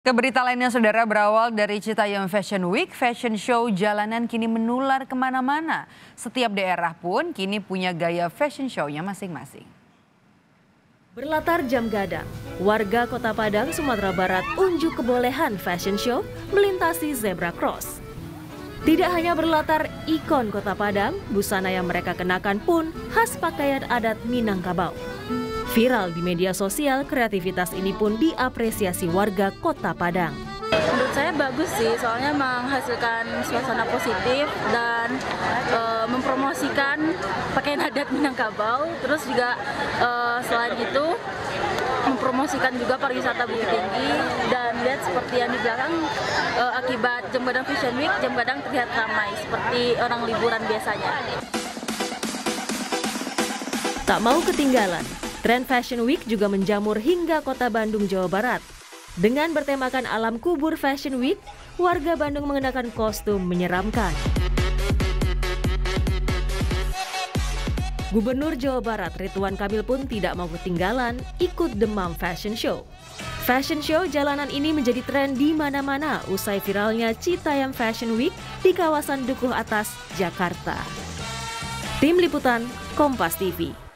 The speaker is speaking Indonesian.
Ke berita lainnya, saudara, berawal dari Citayam Fashion Week, fashion show jalanan kini menular kemana-mana. Setiap daerah pun kini punya gaya fashion show-nya masing-masing. Berlatar Jam Gadang, warga Kota Padang, Sumatera Barat unjuk kebolehan fashion show melintasi zebra cross. Tidak hanya berlatar ikon Kota Padang, busana yang mereka kenakan pun khas pakaian adat Minangkabau. Viral di media sosial, kreativitas ini pun diapresiasi warga Kota Padang. Menurut saya bagus sih, soalnya menghasilkan suasana positif dan mempromosikan pakaian adat Minangkabau. Terus juga selain itu mempromosikan juga pariwisata Bukit Tinggi. Dan lihat seperti yang di belakang, akibat Jam Gadang Fashion Week, Jam Gadang terlihat ramai seperti orang liburan biasanya. Tak mau ketinggalan, tren Fashion Week juga menjamur hingga Kota Bandung, Jawa Barat. Dengan bertemakan alam kubur Fashion Week, warga Bandung mengenakan kostum menyeramkan. Gubernur Jawa Barat Ridwan Kamil pun tidak mau ketinggalan ikut demam fashion show. Fashion show jalanan ini menjadi tren di mana-mana usai viralnya Citayam Fashion Week di kawasan Dukuh Atas, Jakarta. Tim Liputan, Kompas TV.